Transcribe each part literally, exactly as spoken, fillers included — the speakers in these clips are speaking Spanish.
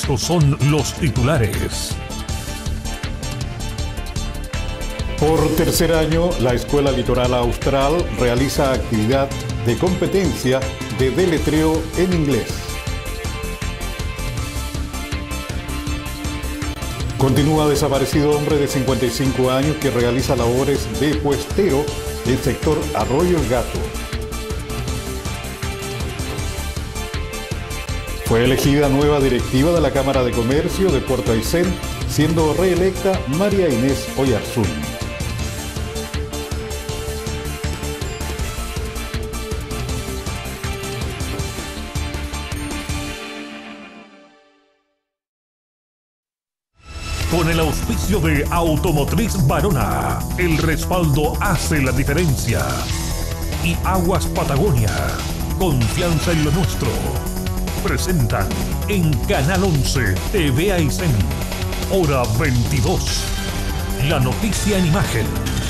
Estos son los titulares. Por tercer año, la Escuela Litoral Austral realiza actividad de competencia de deletreo en inglés. Continúa desaparecido hombre de cincuenta y cinco años que realiza labores de puestero en el sector Arroyo El Gato. Fue elegida nueva directiva de la Cámara de Comercio de Puerto Aysén, siendo reelecta María Inés Oyarzún. Con el auspicio de Automotriz Varona, el respaldo hace la diferencia. Y Aguas Patagonia, confianza en lo nuestro. Presentan en Canal once T V Aysén, hora veintidós, la noticia en imagen.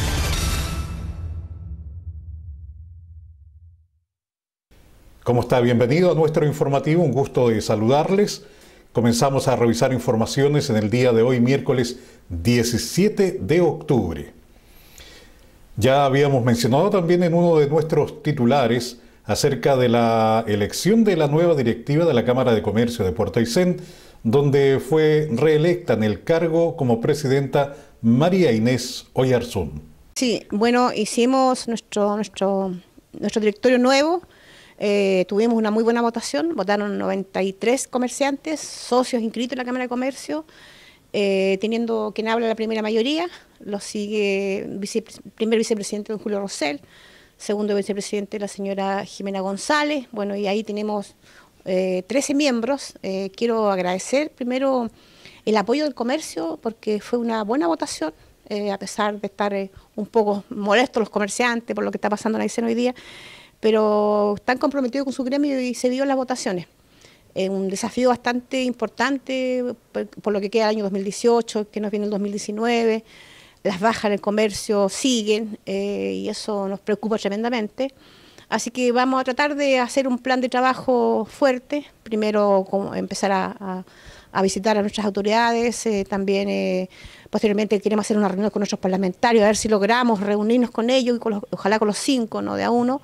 ¿Cómo está? Bienvenido a nuestro informativo, un gusto de saludarles. Comenzamos a revisar informaciones en el día de hoy, miércoles diecisiete de octubre. Ya habíamos mencionado también en uno de nuestros titulares acerca de la elección de la nueva directiva de la Cámara de Comercio de Puerto Aysén, donde fue reelecta en el cargo como presidenta María Inés Oyarzún. Sí, bueno, hicimos nuestro, nuestro, nuestro directorio nuevo. Eh, tuvimos una muy buena votación, votaron noventa y tres comerciantes, socios inscritos en la Cámara de Comercio, eh, teniendo quien habla la primera mayoría, lo sigue vice, primer vicepresidente don Julio Rosell, segundo vicepresidente la señora Jimena González, bueno, y ahí tenemos eh, trece miembros. Eh, quiero agradecer primero el apoyo del comercio, porque fue una buena votación, eh, a pesar de estar eh, un poco molestos los comerciantes por lo que está pasando en Aysén hoy día, pero están comprometidos con su gremio y se vio en las votaciones. Eh, un desafío bastante importante por, por lo que queda el año dos mil dieciocho, que nos viene el dos mil diecinueve, las bajas en el comercio siguen eh, y eso nos preocupa tremendamente. Así que vamos a tratar de hacer un plan de trabajo fuerte, primero como empezar a, a, a visitar a nuestras autoridades, eh, también eh, posteriormente queremos hacer una reunión con nuestros parlamentarios, a ver si logramos reunirnos con ellos, y con los, ojalá con los cinco, no de a uno,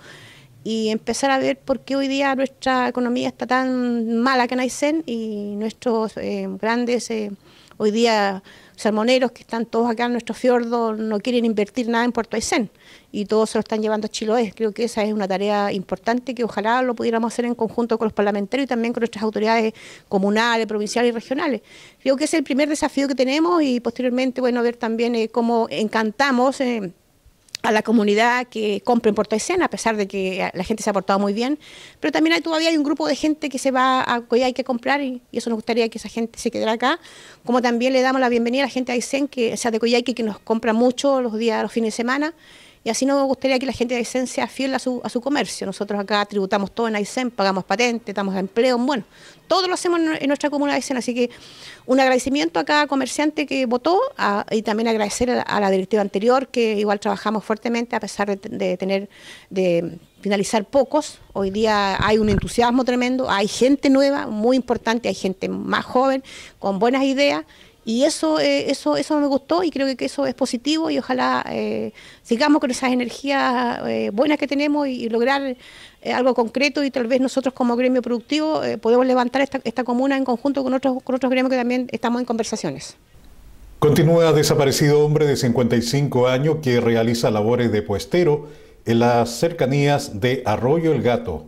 y empezar a ver por qué hoy día nuestra economía está tan mala que en Aysén y nuestros eh, grandes, eh, hoy día, salmoneros que están todos acá en nuestro fiordo no quieren invertir nada en Puerto Aysén y todos se lo están llevando a Chiloé. Creo que esa es una tarea importante que ojalá lo pudiéramos hacer en conjunto con los parlamentarios y también con nuestras autoridades comunales, provinciales y regionales. Creo que ese es el primer desafío que tenemos y posteriormente, bueno, ver también eh, cómo encantamos eh, a la comunidad que compre en Puerto Aysén, a pesar de que la gente se ha portado muy bien, pero también hay, todavía hay un grupo de gente que se va a Coyhaique a comprar y, y eso nos gustaría que esa gente se quedara acá, como también le damos la bienvenida a la gente de Aysén, que sea de Coyhaique, que nos compra mucho los días, los fines de semana, y así nos gustaría que la gente de Aysén sea fiel a su, a su comercio. Nosotros acá tributamos todo en Aysén, pagamos patentes, damos empleo, bueno, todo lo hacemos en, en nuestra comuna de Aysén, así que un agradecimiento a cada comerciante que votó a, y también agradecer a, a la directiva anterior, que igual trabajamos fuertemente a pesar de, de tener, de finalizar pocos. Hoy día hay un entusiasmo tremendo, hay gente nueva, muy importante, hay gente más joven, con buenas ideas. Y eso, eh, eso, eso me gustó y creo que eso es positivo y ojalá eh, sigamos con esas energías eh, buenas que tenemos y, y lograr eh, algo concreto y tal vez nosotros como gremio productivo eh, podemos levantar esta, esta comuna en conjunto con otros, con otros gremios que también estamos en conversaciones. Continúa desaparecido hombre de cincuenta y cinco años que realiza labores de puestero en las cercanías de Arroyo El Gato.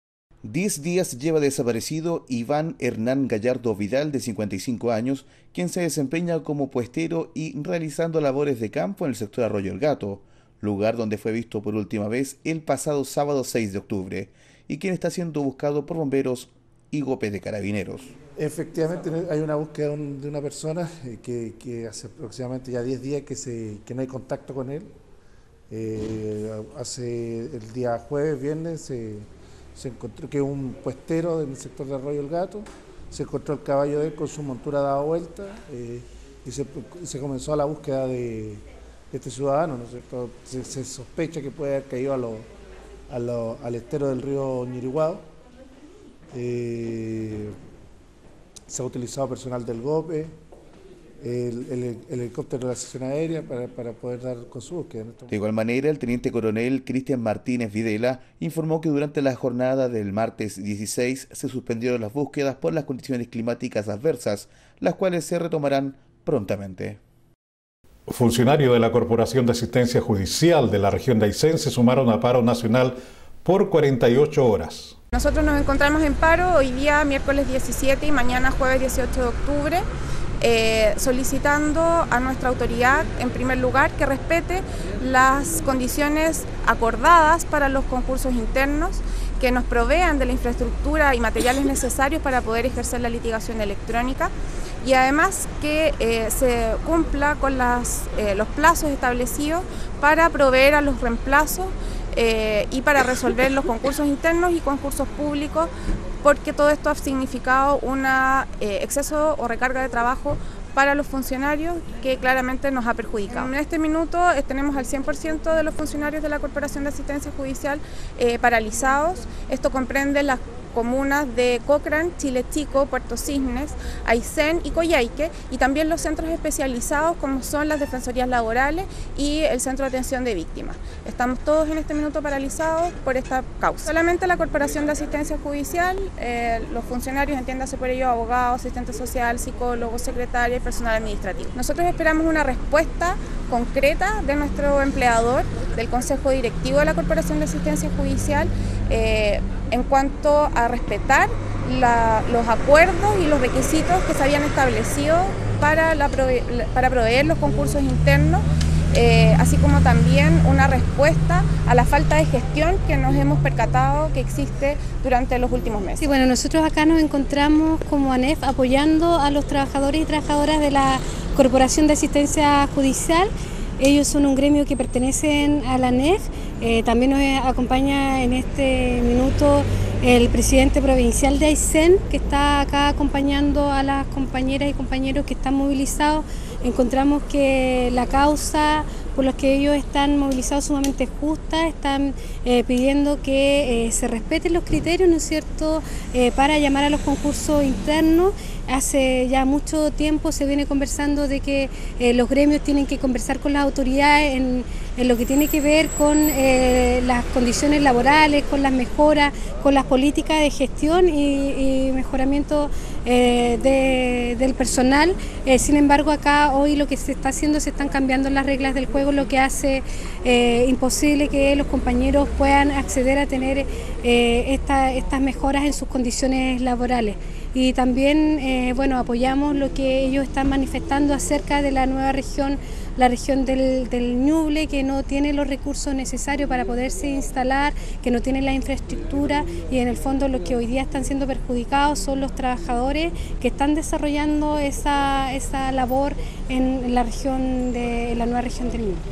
Diez días lleva desaparecido Iván Hernán Gallardo Vidal, de cincuenta y cinco años, quien se desempeña como puestero y realizando labores de campo en el sector Arroyo El Gato, lugar donde fue visto por última vez el pasado sábado seis de octubre, y quien está siendo buscado por bomberos y G O P de Carabineros. Efectivamente hay una búsqueda de una persona que, que hace aproximadamente ya diez días que, se, que no hay contacto con él. Eh, hace el día jueves, viernes, se... se encontró que un puestero en el sector de Arroyo El Gato, se encontró el caballo de él con su montura dada vuelta eh, y se, se comenzó a la búsqueda de, de este ciudadano, ¿no es cierto? Se, se sospecha que puede haber caído a lo, a lo, al estero del río Ñiriguado. Eh, se ha utilizado personal del GOPE, el, el, el helicóptero de la sección aérea para, para poder dar con su búsqueda. De igual manera, el teniente coronel Cristian Martínez Videla informó que durante la jornada del martes dieciséis se suspendieron las búsquedas por las condiciones climáticas adversas, las cuales se retomarán prontamente. Funcionarios de la Corporación de Asistencia Judicial de la región de Aysén se sumaron a paro nacional por cuarenta y ocho horas. Nosotros nos encontramos en paro hoy día miércoles diecisiete y mañana jueves dieciocho de octubre, eh, solicitando a nuestra autoridad, en primer lugar, que respete las condiciones acordadas para los concursos internos, que nos provean de la infraestructura y materiales necesarios para poder ejercer la litigación electrónica, y además que eh, se cumpla con las, eh, los plazos establecidos para proveer a los reemplazos eh, y para resolver los concursos internos y concursos públicos, porque todo esto ha significado un eh, exceso o recarga de trabajo para los funcionarios que claramente nos ha perjudicado. En este minuto eh, tenemos al cien por ciento de los funcionarios de la Corporación de Asistencia Judicial eh, paralizados. Esto comprende las comunas de Cochrane, Chile Chico, Puerto Cisnes, Aysén y Coyhaique, y también los centros especializados como son las defensorías laborales y el Centro de Atención de Víctimas. Estamos todos en este minuto paralizados por esta causa. Solamente la Corporación de Asistencia Judicial, eh, los funcionarios, entiéndase por ello abogados, asistente social, psicólogos, secretarios y personal administrativo. Nosotros esperamos una respuesta concreta de nuestro empleador, del Consejo Directivo de la Corporación de Asistencia Judicial, eh, en cuanto a respetar la, los acuerdos y los requisitos que se habían establecido para, la prove para proveer los concursos internos, eh, así como también una respuesta a la falta de gestión que nos hemos percatado que existe durante los últimos meses. Sí, bueno, nosotros acá nos encontramos como ANEF apoyando a los trabajadores y trabajadoras de la Corporación de Asistencia Judicial. Ellos son un gremio que pertenecen a la ANEF. Eh, también nos acompaña en este minuto el presidente provincial de Aysén, que está acá acompañando a las compañeras y compañeros que están movilizados. Encontramos que la causa por la que ellos están movilizados es sumamente justa, están eh, pidiendo que eh, se respeten los criterios, ¿no es cierto?, eh, para llamar a los concursos internos. Hace ya mucho tiempo se viene conversando de que eh, los gremios tienen que conversar con las autoridades en, en lo que tiene que ver con eh, las condiciones laborales, con las mejoras, con las políticas de gestión y, y mejoramiento eh, de, del personal. Eh, sin embargo, acá hoy lo que se está haciendo, se están cambiando las reglas del juego, lo que hace eh, imposible que los compañeros puedan acceder a tener eh, esta, estas mejoras en sus condiciones laborales. Y también eh, bueno, apoyamos lo que ellos están manifestando acerca de la nueva región, la región del, del Ñuble, que no tiene los recursos necesarios para poderse instalar, que no tiene la infraestructura, y en el fondo los que hoy día están siendo perjudicados son los trabajadores que están desarrollando esa, esa labor en la región de en la nueva región del Ñuble.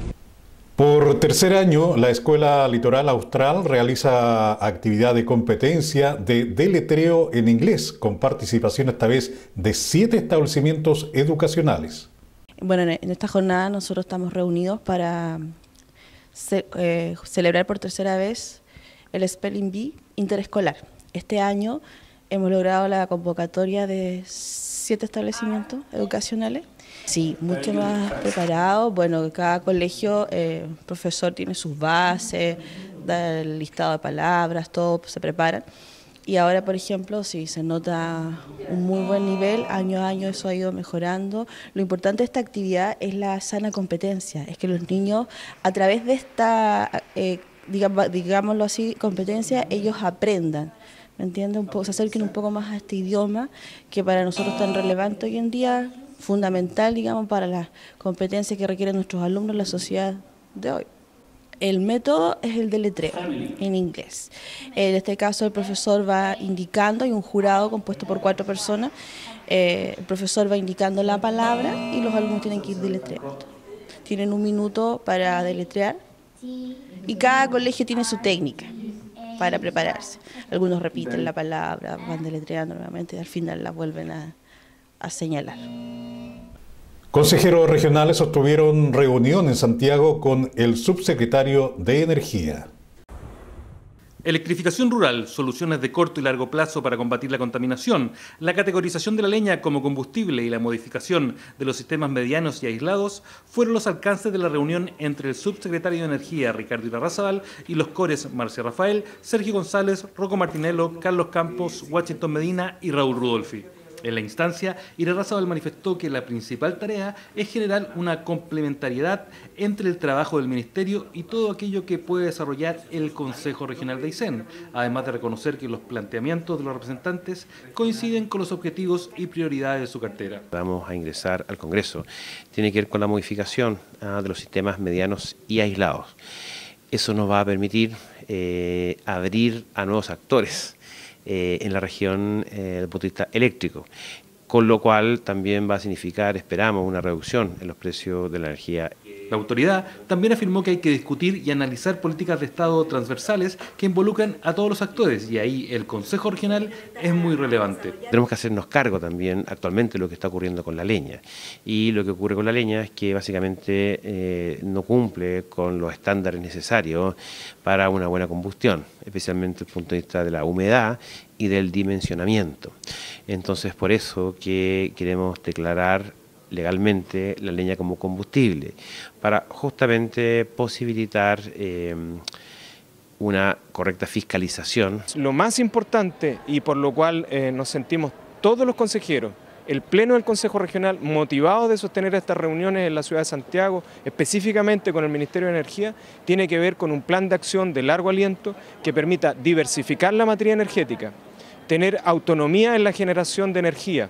Por tercer año, la Escuela Litoral Austral realiza actividad de competencia de deletreo en inglés, con participación esta vez de siete establecimientos educacionales. Bueno, en esta jornada nosotros estamos reunidos para ce eh, celebrar por tercera vez el Spelling Bee interescolar. Este año hemos logrado la convocatoria de siete establecimientos educacionales. Sí, mucho más preparado. Bueno, cada colegio, eh, profesor tiene sus bases, da el listado de palabras, todo se prepara. Y ahora, por ejemplo, sí, se nota un muy buen nivel, año a año eso ha ido mejorando. Lo importante de esta actividad es la sana competencia, es que los niños a través de esta, eh, digamos, digámoslo así, competencia, ellos aprendan. ¿Me entiendes? Un poco, se acerquen un poco más a este idioma que para nosotros es tan relevante hoy en día, fundamental, digamos, para las competencias que requieren nuestros alumnos en la sociedad de hoy. El método es el deletreo en inglés. En este caso el profesor va indicando, hay un jurado compuesto por cuatro personas, eh, el profesor va indicando la palabra y los alumnos tienen que ir deletreando. Tienen un minuto para deletrear y cada colegio tiene su técnica para prepararse. Algunos repiten la palabra, van deletreando nuevamente y al final la vuelven a, a señalar. Consejeros regionales sostuvieron reunión en Santiago con el subsecretario de Energía. Electrificación rural, soluciones de corto y largo plazo para combatir la contaminación, la categorización de la leña como combustible y la modificación de los sistemas medianos y aislados fueron los alcances de la reunión entre el subsecretario de Energía, Ricardo Irarrázaval, y los cores Marcia Rafael, Sergio González, Rocco Martinello, Carlos Campos, Washington Medina y Raúl Rudolfi. En la instancia, Irarrázaval manifestó que la principal tarea es generar una complementariedad entre el trabajo del Ministerio y todo aquello que puede desarrollar el Consejo Regional de Aysén, además de reconocer que los planteamientos de los representantes coinciden con los objetivos y prioridades de su cartera. Vamos a ingresar al Congreso. Tiene que ver con la modificación ah, de los sistemas medianos y aislados. Eso nos va a permitir eh, abrir a nuevos actores Eh, en la región eh, desde el punto de vista eléctrico, con lo cual también va a significar, esperamos, una reducción en los precios de la energía. La autoridad también afirmó que hay que discutir y analizar políticas de Estado transversales que involucran a todos los actores, y ahí el Consejo Regional es muy relevante. Tenemos que hacernos cargo también actualmente de lo que está ocurriendo con la leña, y lo que ocurre con la leña es que básicamente eh, no cumple con los estándares necesarios para una buena combustión, especialmente desde el punto de vista de la humedad y del dimensionamiento. Entonces, por eso que queremos declarar legalmente la leña como combustible, para justamente posibilitar eh, una correcta fiscalización. Lo más importante, y por lo cual eh, nos sentimos todos los consejeros, el Pleno del Consejo Regional, motivados de sostener estas reuniones en la ciudad de Santiago, específicamente con el Ministerio de Energía, tiene que ver con un plan de acción de largo aliento que permita diversificar la materia energética, tener autonomía en la generación de energía,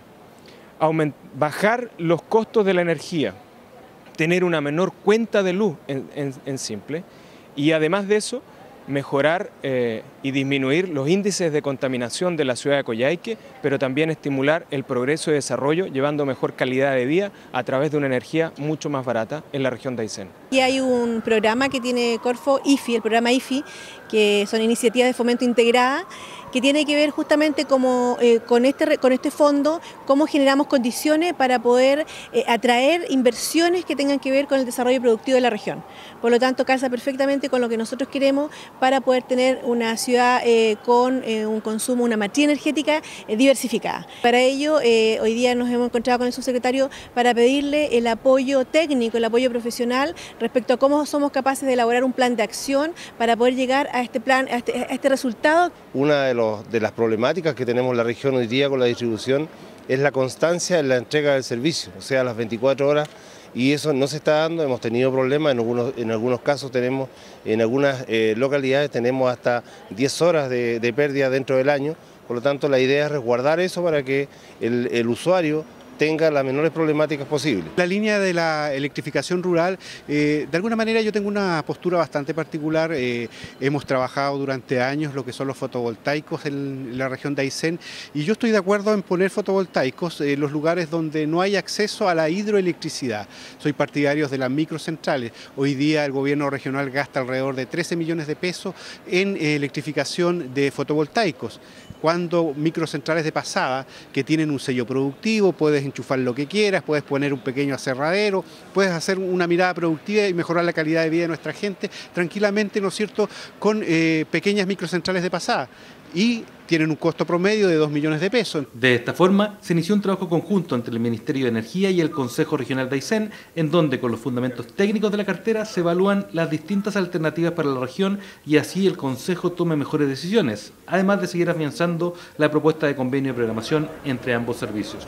bajar los costos de la energía, tener una menor cuenta de luz en, en, en simple, y además de eso mejorar eh, y disminuir los índices de contaminación de la ciudad de Coyhaique, pero también estimular el progreso y desarrollo llevando mejor calidad de vida a través de una energía mucho más barata en la región de Aysén. Y hay un programa que tiene Corfo, I F I, el programa I F I, que son iniciativas de fomento integrada, que tiene que ver justamente como, eh, con, este, con este fondo, cómo generamos condiciones para poder eh, atraer inversiones que tengan que ver con el desarrollo productivo de la región. Por lo tanto, calza perfectamente con lo que nosotros queremos para poder tener una ciudad eh, con eh, un consumo, una matriz energética eh, diversificada. Para ello, eh, hoy día nos hemos encontrado con el subsecretario para pedirle el apoyo técnico, el apoyo profesional respecto a cómo somos capaces de elaborar un plan de acción para poder llegar a este plan, a este, a este resultado. Una de, los, de las problemáticas que tenemos en la región hoy día con la distribución es la constancia en la entrega del servicio, o sea, las veinticuatro horas, y eso no se está dando. Hemos tenido problemas, en algunos, en algunos casos tenemos, en algunas eh, localidades tenemos hasta diez horas de, de pérdida dentro del año, por lo tanto la idea es resguardar eso para que el, el usuario tenga las menores problemáticas posibles. La línea de la electrificación rural, eh, de alguna manera yo tengo una postura bastante particular. Eh, hemos trabajado durante años lo que son los fotovoltaicos en la región de Aysén, y yo estoy de acuerdo en poner fotovoltaicos en los lugares donde no hay acceso a la hidroelectricidad. Soy partidario de las microcentrales. Hoy día el gobierno regional gasta alrededor de trece millones de pesos en eh, electrificación de fotovoltaicos, cuando microcentrales de pasada que tienen un sello productivo, puedes enchufar lo que quieras, puedes poner un pequeño aserradero, puedes hacer una mirada productiva y mejorar la calidad de vida de nuestra gente tranquilamente, ¿no es cierto?, con eh, pequeñas microcentrales de pasada. Y tienen un costo promedio de dos millones de pesos. De esta forma, se inició un trabajo conjunto entre el Ministerio de Energía y el Consejo Regional de Aysén, en donde con los fundamentos técnicos de la cartera se evalúan las distintas alternativas para la región y así el Consejo tome mejores decisiones, además de seguir afianzando la propuesta de convenio de programación entre ambos servicios.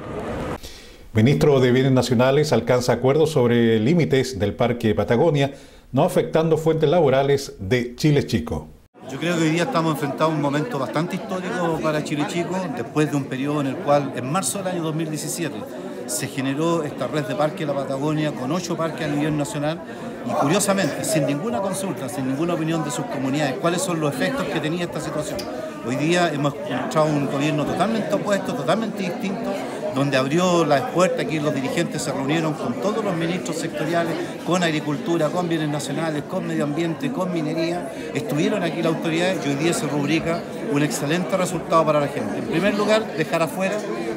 Ministro de Bienes Nacionales alcanza acuerdos sobre límites del Parque Patagonia, no afectando fuentes laborales de Chile Chico. Yo creo que hoy día estamos enfrentados a un momento bastante histórico para Chile Chico, después de un periodo en el cual, en marzo del año dos mil diecisiete, se generó esta red de parques de la Patagonia con ocho parques a nivel nacional y, curiosamente, sin ninguna consulta, sin ninguna opinión de sus comunidades, cuáles son los efectos que tenía esta situación. Hoy día hemos encontrado un gobierno totalmente opuesto, totalmente distinto, donde abrió las puertas, aquí los dirigentes se reunieron con todos los ministros sectoriales, con agricultura, con bienes nacionales, con medio ambiente, con minería, estuvieron aquí las autoridades y hoy día se rubrica un excelente resultado para la gente. En primer lugar, dejar afuera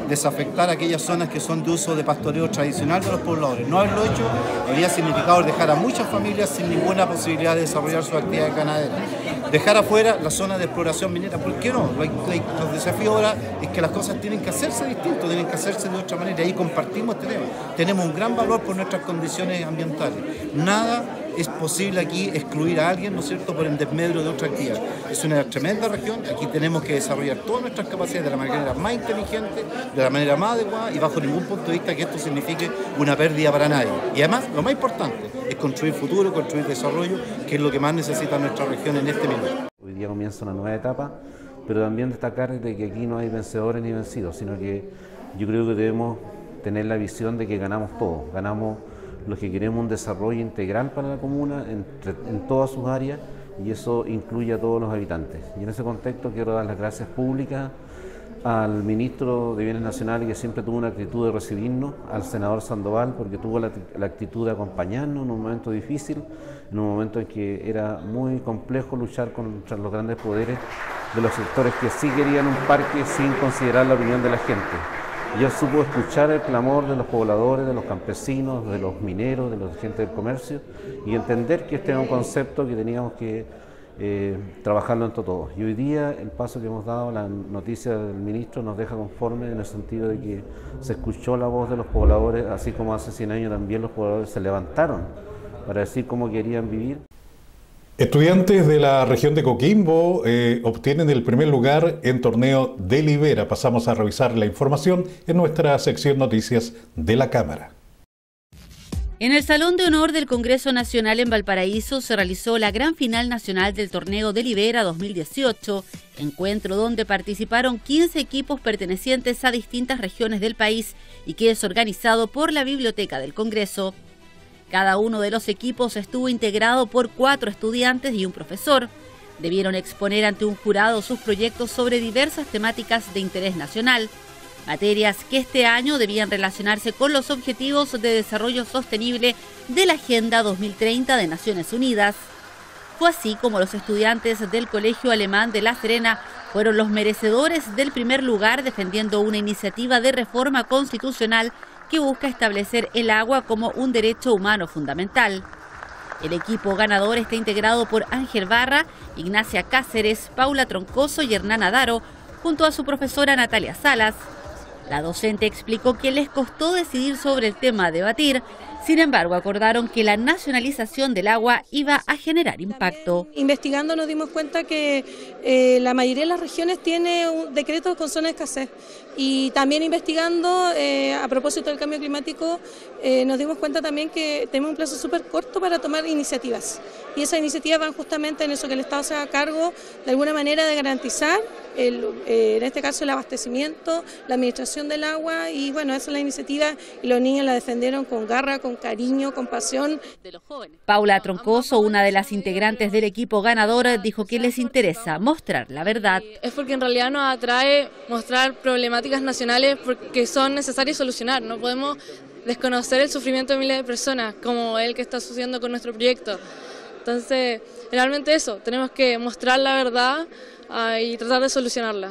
desafectar aquellas zonas que son de uso de pastoreo tradicional de los pobladores. No haberlo hecho habría significado dejar a muchas familias sin ninguna posibilidad de desarrollar su actividad ganadera. Dejar afuera la zona de exploración minera, ¿por qué no? Los desafíos ahora es que las cosas tienen que hacerse distinto, tienen que hacerse de otra manera, y ahí compartimos este tema. Tenemos un gran valor por nuestras condiciones ambientales. Nada es posible aquí excluir a alguien, ¿no es cierto?, por el desmedro de otra actividad. Es una tremenda región, aquí tenemos que desarrollar todas nuestras capacidades de la manera más inteligente, de la manera más adecuada, y bajo ningún punto de vista que esto signifique una pérdida para nadie. Y además, lo más importante es construir futuro, construir desarrollo, que es lo que más necesita nuestra región en este minuto. Hoy día comienza una nueva etapa, pero también destacar de que aquí no hay vencedores ni vencidos, sino que yo creo que debemos tener la visión de que ganamos todos, ganamos los que queremos un desarrollo integral para la comuna en, en todas sus áreas, y eso incluye a todos los habitantes. Y en ese contexto quiero dar las gracias públicas al ministro de Bienes Nacionales, que siempre tuvo una actitud de recibirnos, al senador Sandoval, porque tuvo la, la actitud de acompañarnos en un momento difícil, en un momento en que era muy complejo luchar contra los grandes poderes de los sectores que sí querían un parque sin considerar la opinión de la gente. Y él supo escuchar el clamor de los pobladores, de los campesinos, de los mineros, de la gente del comercio, y entender que este era un concepto que teníamos que eh, trabajarlo entre todos. Y hoy día el paso que hemos dado, la noticia del ministro nos deja conforme en el sentido de que se escuchó la voz de los pobladores, así como hace cien años también los pobladores se levantaron para decir cómo querían vivir. Estudiantes de la región de Coquimbo eh, obtienen el primer lugar en torneo de Libera. Pasamos a revisar la información en nuestra sección Noticias de la Cámara. En el Salón de Honor del Congreso Nacional en Valparaíso se realizó la gran final nacional del torneo de Libera dos mil dieciocho, encuentro donde participaron quince equipos pertenecientes a distintas regiones del país y que es organizado por la Biblioteca del Congreso. Cada uno de los equipos estuvo integrado por cuatro estudiantes y un profesor. Debieron exponer ante un jurado sus proyectos sobre diversas temáticas de interés nacional, materias que este año debían relacionarse con los Objetivos de Desarrollo Sostenible de la Agenda dos mil treinta de Naciones Unidas. Fue así como los estudiantes del Colegio Alemán de La Serena fueron los merecedores del primer lugar, defendiendo una iniciativa de reforma constitucional que busca establecer el agua como un derecho humano fundamental. El equipo ganador está integrado por Ángel Barra, Ignacia Cáceres, Paula Troncoso y Hernán Adaro, junto a su profesora Natalia Salas. La docente explicó que les costó decidir sobre el tema a debatir, sin embargo acordaron que la nacionalización del agua iba a generar impacto. Investigando nos dimos cuenta que eh, la mayoría de las regiones tiene un decreto con zona de escasez, y también investigando eh, a propósito del cambio climático eh, nos dimos cuenta también que tenemos un plazo súper corto para tomar iniciativas, y esas iniciativas van justamente en eso, que el Estado se haga cargo de alguna manera de garantizar el, eh, en este caso el abastecimiento, la administración del agua, y bueno, esa es la iniciativa y los niños la defendieron con garra, con cariño, con pasión. Paula Troncoso, una de las integrantes del equipo ganador, dijo que les interesa mostrar la verdad. Es porque en realidad nos atrae mostrar problemáticas nacionales porque son necesarias solucionar. No podemos desconocer el sufrimiento de miles de personas como el que está sucediendo con nuestro proyecto. Entonces, realmente eso, tenemos que mostrar la verdad uh, y tratar de solucionarla.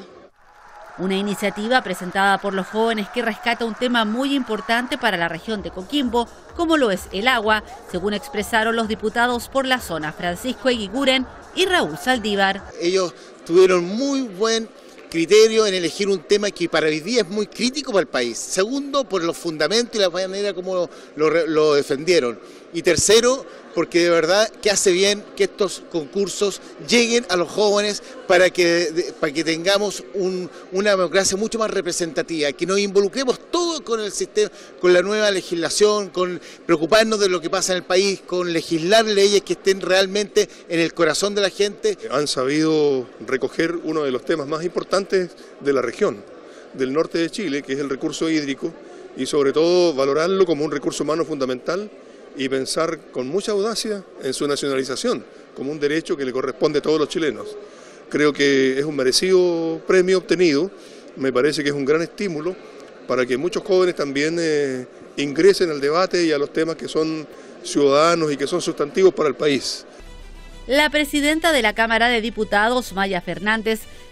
Una iniciativa presentada por los jóvenes que rescata un tema muy importante para la región de Coquimbo, como lo es el agua, según expresaron los diputados por la zona Francisco Eguiguren y Raúl Saldívar. Ellos tuvieron muy buen criterio en elegir un tema que para hoy día es muy crítico para el país. Segundo, por los fundamentos y la manera como lo, lo defendieron. Y tercero, porque de verdad que hace bien que estos concursos lleguen a los jóvenes para que, para que tengamos un, una democracia mucho más representativa, que nos involucremos todos con el sistema, con la nueva legislación, con preocuparnos de lo que pasa en el país, con legislar leyes que estén realmente en el corazón de la gente. Han sabido recoger uno de los temas más importantes de la región, del norte de Chile, que es el recurso hídrico, y sobre todo valorarlo como un recurso humano fundamental, y pensar con mucha audacia en su nacionalización, como un derecho que le corresponde a todos los chilenos. Creo que es un merecido premio obtenido, me parece que es un gran estímulo para que muchos jóvenes también eh, ingresen al debate y a los temas que son ciudadanos y que son sustantivos para el país. La presidenta de la Cámara de Diputados, Maya Fernández,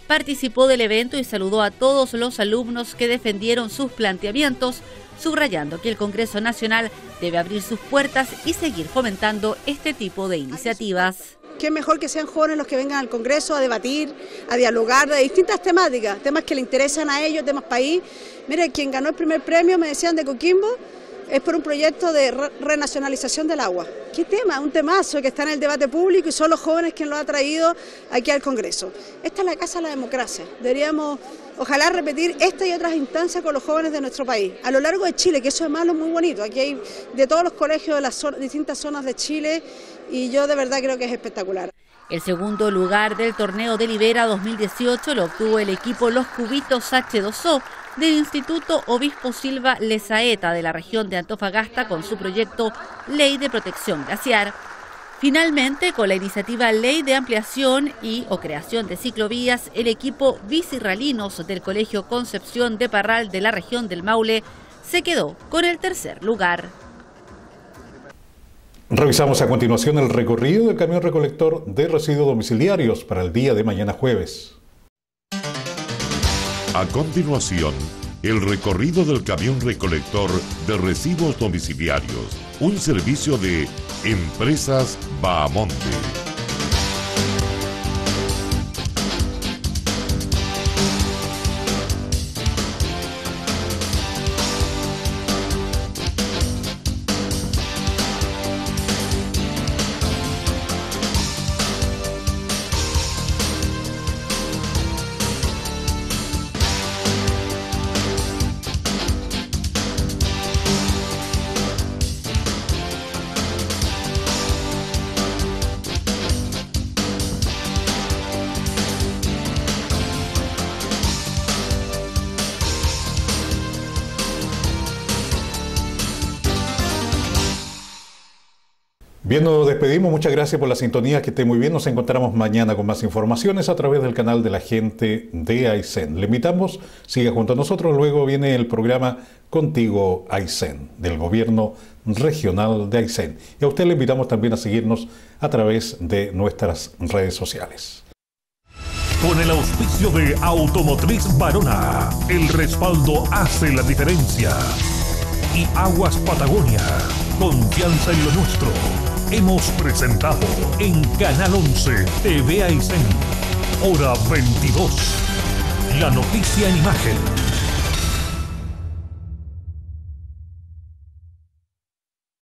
participó del evento y saludó a todos los alumnos que defendieron sus planteamientos, subrayando que el Congreso Nacional debe abrir sus puertas y seguir fomentando este tipo de iniciativas. Qué mejor que sean jóvenes los que vengan al Congreso a debatir, a dialogar de distintas temáticas, temas que le interesan a ellos, temas país. Mire, quien ganó el primer premio, me decían, de Coquimbo, es por un proyecto de re renacionalización del agua. ¿Qué tema? Un temazo que está en el debate público y son los jóvenes quienes lo han traído aquí al Congreso. Esta es la casa de la democracia. Deberíamos, ojalá, repetir esta y otras instancias con los jóvenes de nuestro país, a lo largo de Chile, que eso es malo, muy bonito. Aquí hay de todos los colegios de las zo- distintas zonas de Chile y yo de verdad creo que es espectacular. El segundo lugar del torneo de Libera dos mil dieciocho lo obtuvo el equipo Los Cubitos hache dos o del Instituto Obispo Silva Lezaeta de la región de Antofagasta con su proyecto Ley de Protección Glaciar. Finalmente, con la iniciativa Ley de Ampliación y o Creación de Ciclovías, el equipo Bicirralinos del Colegio Concepción de Parral de la región del Maule se quedó con el tercer lugar. Revisamos a continuación el recorrido del camión recolector de residuos domiciliarios para el día de mañana jueves. A continuación, el recorrido del camión recolector de residuos domiciliarios, un servicio de Empresas Bahamonte. Bien, nos despedimos. Muchas gracias por la sintonía. Que esté muy bien. Nos encontramos mañana con más informaciones a través del canal de la gente de Aysén. Le invitamos, siga junto a nosotros. Luego viene el programa Contigo Aysén, del Gobierno Regional de Aysén. Y a usted le invitamos también a seguirnos a través de nuestras redes sociales. Con el auspicio de Automotriz Varona, el respaldo hace la diferencia. Y Aguas Patagonia, confianza en lo nuestro. Hemos presentado en Canal once T V Aysén, hora veintidós, la noticia en imagen.